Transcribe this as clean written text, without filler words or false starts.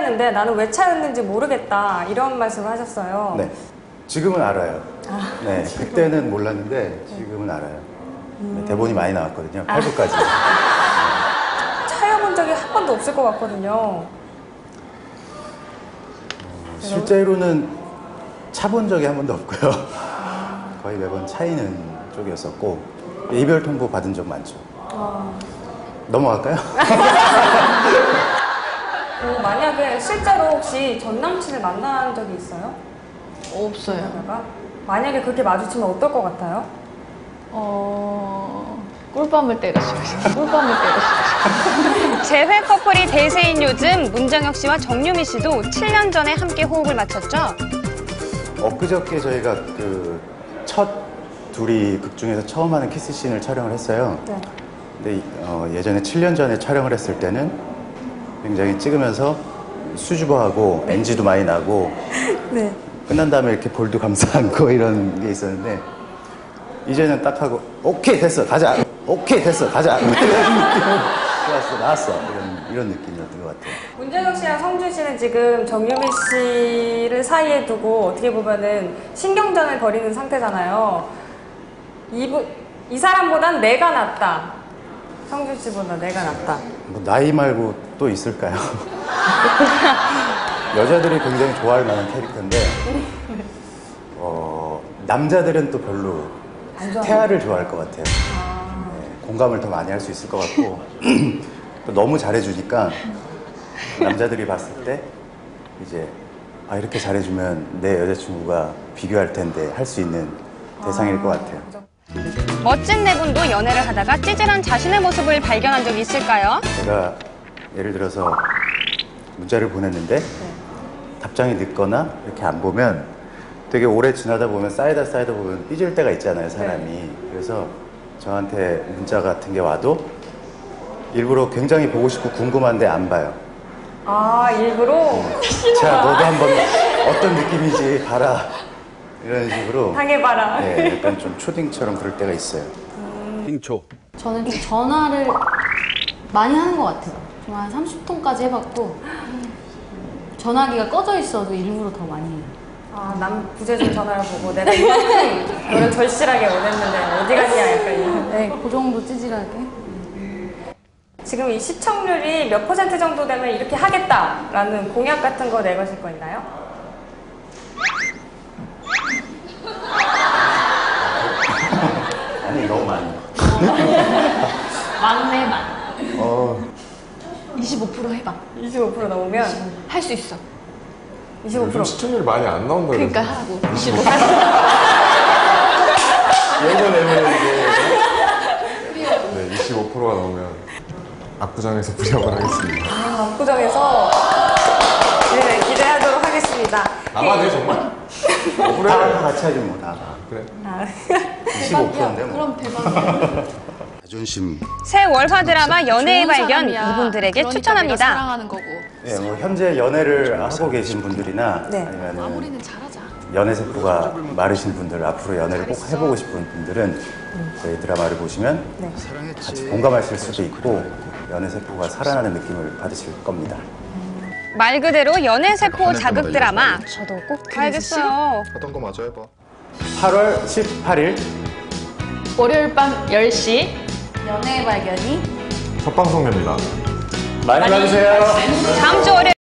차였는데 나는 왜 차였는지 모르겠다 이런 말씀을 하셨어요. 네, 지금은 알아요. 네, 그때는 몰랐는데 지금은 알아요. 네, 대본이 많이 나왔거든요. 8부까지. 차여본 적이 한 번도 없을 것 같거든요. 실제로는 차본 적이 한 번도 없고요. 거의 매번 차이는 쪽이었었고 이별 통보 받은 적 많죠. 넘어갈까요? 만약에 실제로 혹시 전 남친을 만난 적이 있어요? 없어요. 그러다가? 만약에 그렇게 마주치면 어떨 것 같아요? 꿀밤을 때가 싫어요. 꿀밤을 때가 싫어요. 재회 커플이 대세인 요즘 문정혁 씨와 정유미 씨도 7년 전에 함께 호흡을 맞췄죠. 엊그저께 저희가 그 첫 둘이 극 중에서 처음 하는 키스씬을 촬영을 했어요. 네. 근데 예전에 7년 전에 촬영을 했을 때는 굉장히 찍으면서 수줍어하고 NG도 많이 나고 네. 끝난 다음에 이렇게 볼도 감싸 안고 이런 게 있었는데 이제는 딱 하고 오케이 됐어 가자 오케이 됐어 가자 이런 느낌 좋았어 나왔어 이런 느낌이었던 것 같아요. 문정혁 씨랑 성준 씨는 지금 정유미 씨를 사이에 두고 어떻게 보면은 신경전을 벌이는 상태잖아요. 이 사람보단 내가 낫다. 성준 씨보다 내가 낫다. 뭐 나이 말고 또 있을까요? 여자들이 굉장히 좋아할 만한 캐릭터인데 남자들은 또 별로 태아를 좋아할 것 같아요. 네, 공감을 더 많이 할 수 있을 것 같고 또 너무 잘해주니까 남자들이 봤을 때 이제 이렇게 잘해주면 내 여자친구가 비교할 텐데 할 수 있는 대상일 것 같아요. 멋진 네 분도 연애를 하다가 찌질한 자신의 모습을 발견한 적이 있을까요? 제가 예를 들어서 문자를 보냈는데 답장이 늦거나 이렇게 안 보면 되게 오래 지나다 보면 쌓이다 보면 삐질 때가 있잖아요, 사람이. 그래서 저한테 문자 같은 게 와도 일부러 굉장히 보고 싶고 궁금한데 안 봐요. 일부러? 자, 너도 한번 어떤 느낌인지 봐라. 이런 식으로. 당해봐라. 네, 약간 좀 초딩처럼 그럴 때가 있어요. 핑초. 저는 좀 전화를 많이 하는 것 같아요. 좀 한 30통까지 해봤고 전화기가 꺼져 있어도 일부러 더 많이 해요. 남 부재중 전화를 보고 내가 이만큼 너를 절실하게 원했는데 어디 갔냐 약간 이런. 네, 그 정도 찌질하게. 지금 이 시청률이 몇 % 정도 되면 이렇게 하겠다라는 공약 같은 거 내거실 거 있나요? 아니, 너무 많이. 막내만. 25% 해봐. 25% 넘으면 할 수 있어. 25%. 요즘 시청률이 많이 안 나온다 그러니까 그래서. 하라고. 25%. 예전에는 이제 네, 25%가 넘으면 압구정에서 부려을 하겠습니다. 압구정에서 네, 기대하도록 하겠습니다. 나가네 정말? 그래? 다 같이 하지 뭐, 다. 그래? 25%인데 뭐. 그럼 대박이야. 자존심. 새 월화 드라마 연애의 좋은 발견 사람이야. 이분들에게 그러니까 추천합니다. 내가 사랑하는 거고. 네, 뭐 현재 연애를 하고 계신 분들이나 네. 아니면 마무리는 잘하자. 연애 세포가 마르신 분들, 앞으로 연애를 꼭 해보고 싶은 분들은 저희 드라마를 보시면 같이 공감하실 수도 있고 연애 세포가 살아나는 느낌을 받으실 겁니다. 말 그대로 연애세포 자극 드라마 저도 꼭 봐야겠어요. 하던 거 마저 해봐. 8월 18일 월요일 밤 10시. 연애의 발견이 첫 방송입니다. 많이 봐주세요. 다음 주 월요일